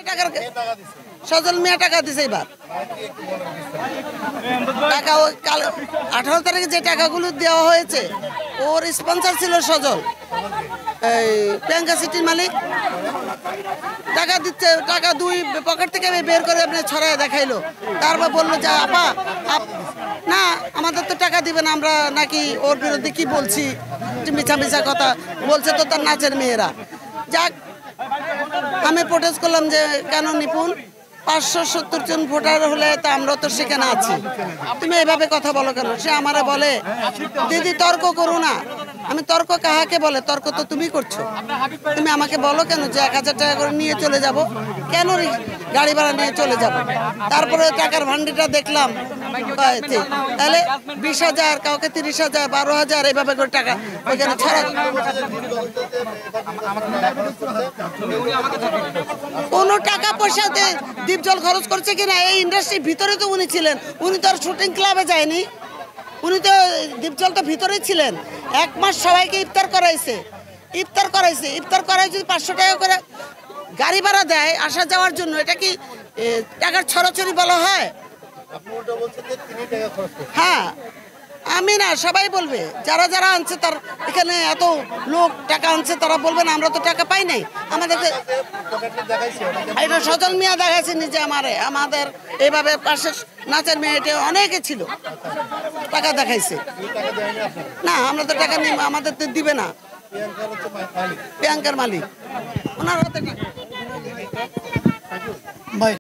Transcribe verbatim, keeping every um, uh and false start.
টাকার সজল মিয়া টাকা দিছে এবার টাকা ওই কাল আঠারো তারিখে যে টাকাগুলো দেওয়া হয়েছে ওর স্পন্সর ছিল সজল, এই প্রিয়াঙ্কা সিটির মালিক। টাকা দিচ্ছে, টাকা দুই পকেট থেকে বের করে আপনি ছড়ায় দেখাইলো। তারপর বললো যে আপা না আমাদের তো টাকা দিবে না, আমরা নাকি ওর বিরুদ্ধে কি বলছি, মিছা মিছা কথা বলছে তো তার নাচের মেয়েরা। যাক, আমি প্রোটেস্ট করলাম যে কেন নিপুণ, পাঁচশো সত্তর জন ভোটার হলে তা আমরা তো সেখানে আছি, তুমি এইভাবে কথা বলো কেন? সে আমারে বলে দিদি তর্ক করো না। আমি তর্ক কাহাকে বলে? তর্ক তো তুমি করছো। তুমি আমাকে বলো কেন যে এক হাজার টাকা করে নিয়ে চলে যাব, কেন গাড়ি ভাড়া নিয়ে চলে যাব? তারপরে টাকার ভান্ডিটা দেখলাম, তাহলে বিশ হাজার কাউকে তিরিশ হাজার বারো হাজার এইভাবে করে টাকা ওইখানে ছাড়া। কোনো টাকা পয়সাতে দ্বীপজল খরচ করছে কিনা এই ইন্ডাস্ট্রির ভিতরে তো উনি ছিলেন, উনি তো আর শুটিং ক্লাবে যায়নি, উনি তো দ্বীপজল তো ভিতরেই ছিলেন। এক মাস সবাইকে ইফতার করাইছে, ইফতার করাইছে ইফতার করাই যদি পাঁচশো টাকা করে গাড়ি ভাড়া দেয় আসা যাওয়ার জন্য, এটা কি টাকার ছড়াছড়ি বলা হয়? হ্যাঁ, আমি না, সবাই বলবে, যারা যারা আনছে তার এখানে এত লোক টাকা আনছে তারা বলবে না আমরা তো টাকা পাই নাই। আমাদেরকে এটা সজল মিয়া দেখাইছে নিজে আমারে, আমাদের এইভাবে পাশে নাচের মেয়েটা অনেকে ছিল টাকা দেখাইছে। না আমরা তো টাকা নিই, আমাদের তো দিবে না। প্রিয়াঙ্কার মালিক ওনার হাতে